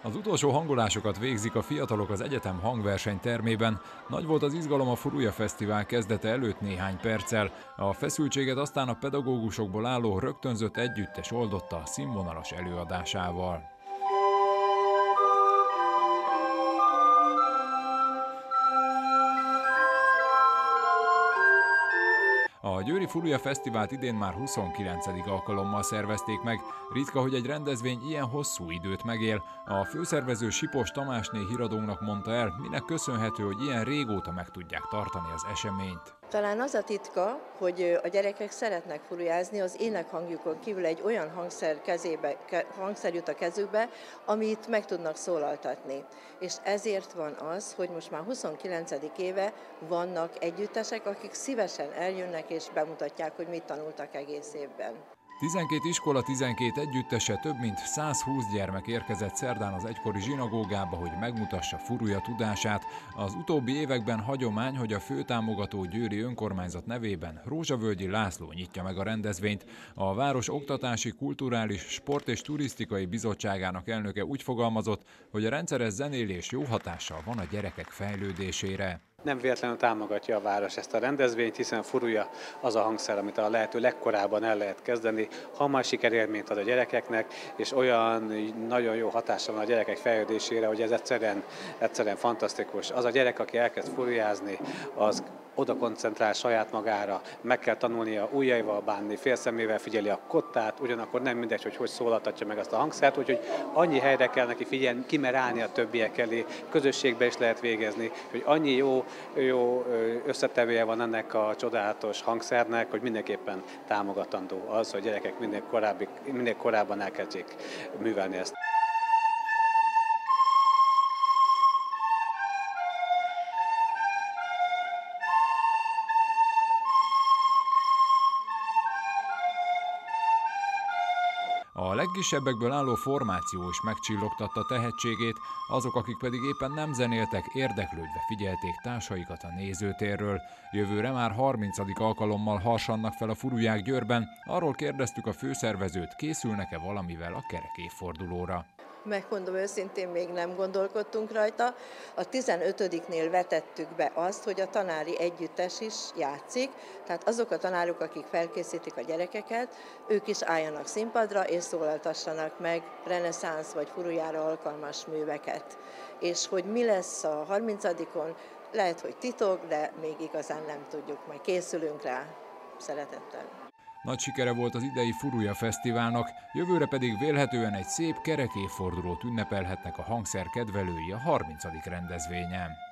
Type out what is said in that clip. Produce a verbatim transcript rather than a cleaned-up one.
Az utolsó hangolásokat végzik a fiatalok az egyetem hangverseny termében. Nagy volt az izgalom a Furuja Fesztivál kezdete előtt néhány perccel. A feszültséget aztán a pedagógusokból álló rögtönzött együttes oldotta színvonalas előadásával. A Győri Furuja Fesztivált idén már huszonkilencedik alkalommal szervezték meg. Ritka, hogy egy rendezvény ilyen hosszú időt megél. A főszervező Sipos Tamásné híradónknak mondta el, minek köszönhető, hogy ilyen régóta meg tudják tartani az eseményt. Talán az a titka, hogy a gyerekek szeretnek furujázni, az énekhangjukon kívül egy olyan hangszer, kezébe, hangszer jut a kezükbe, amit meg tudnak szólaltatni. És ezért van az, hogy most már huszonkilencedik éve vannak együttesek, akik szívesen eljönnek és bemutatják, hogy mit tanultak egész évben. tizenkét iskola, tizenkét együttese, több mint százhúsz gyermek érkezett szerdán az egykori zsinagógába, hogy megmutassa Furuja tudását. Az utóbbi években hagyomány, hogy a főtámogató Győri önkormányzat nevében Rózsavölgyi László nyitja meg a rendezvényt. A város oktatási, kulturális, sport és turisztikai bizottságának elnöke úgy fogalmazott, hogy a rendszeres zenélés jó hatással van a gyerekek fejlődésére. Nem véletlenül támogatja a város ezt a rendezvényt, hiszen Furuja az a hangszer, amit a lehető legkorábban el lehet kezdeni, hamar sikerélményt ad a gyerekeknek, és olyan nagyon jó hatása van a gyerekek fejlődésére, hogy ez egyszerűen, egyszerűen fantasztikus. Az a gyerek, aki elkezd furujázni, az oda koncentrál saját magára, meg kell tanulnia ujjaival bánni, félszemével figyeli a kottát, ugyanakkor nem mindegy, hogy hogy szólaltatja meg azt a hangszert, úgyhogy annyi helyre kell neki figyelni, kimer állni a többiek elé, közösségbe is lehet végezni, hogy annyi jó, jó összetevője van ennek a csodálatos hangszernek, hogy mindenképpen támogatandó az, hogy gyerekek minél, korábbi, minél korábban elkezdjék művelni ezt. A legkisebbekből álló formáció is megcsillogtatta tehetségét, azok, akik pedig éppen nem zenéltek, érdeklődve figyelték társaikat a nézőtérről. Jövőre már harmincadik alkalommal harsannak fel a furuják Győrben. Arról kérdeztük a főszervezőt, készülnek-e valamivel a kerek évfordulóra. Megmondom őszintén, még nem gondolkodtunk rajta. A tizenötödiknél vetettük be azt, hogy a tanári együttes is játszik, tehát azok a tanárok, akik felkészítik a gyerekeket, ők is álljanak színpadra és szólaltassanak meg reneszánsz vagy furujára alkalmas műveket. És hogy mi lesz a harmincadikon, lehet, hogy titok, de még igazán nem tudjuk, majd készülünk rá szeretettel. Nagy sikere volt az idei Furuja Fesztiválnak, jövőre pedig vélhetően egy szép kerek évfordulót ünnepelhetnek a hangszer kedvelői a harmincadik rendezvényen.